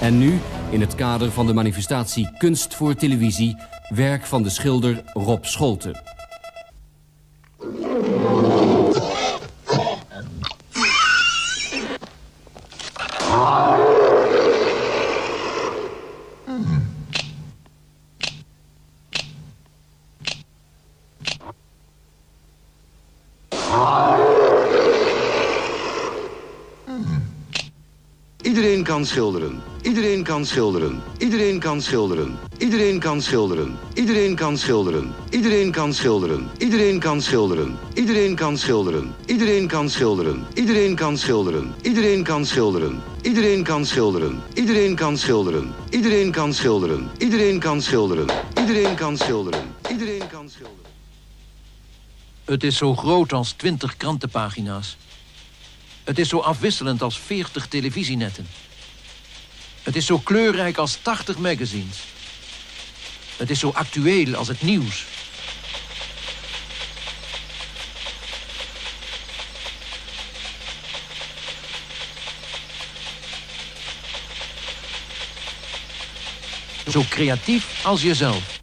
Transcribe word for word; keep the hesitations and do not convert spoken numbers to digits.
En nu, in het kader van de manifestatie Kunst voor Televisie, werk van de schilder Rob Scholten. Iedereen kan schilderen. Iedereen kan schilderen. Iedereen kan schilderen. Iedereen kan schilderen. Iedereen kan schilderen. Iedereen kan schilderen. Iedereen kan schilderen. Iedereen kan schilderen. Iedereen kan schilderen. Iedereen kan schilderen. Iedereen kan schilderen. Iedereen kan schilderen. Iedereen kan schilderen. Iedereen kan schilderen. Iedereen kan schilderen. Iedereen kan schilderen. Iedereen kan schilderen. Het is zo groot als twintig krantenpagina's. Het is zo afwisselend als veertig televisienetten. Het is zo kleurrijk als tachtig magazines. Het is zo actueel als het nieuws. Zo creatief als jezelf.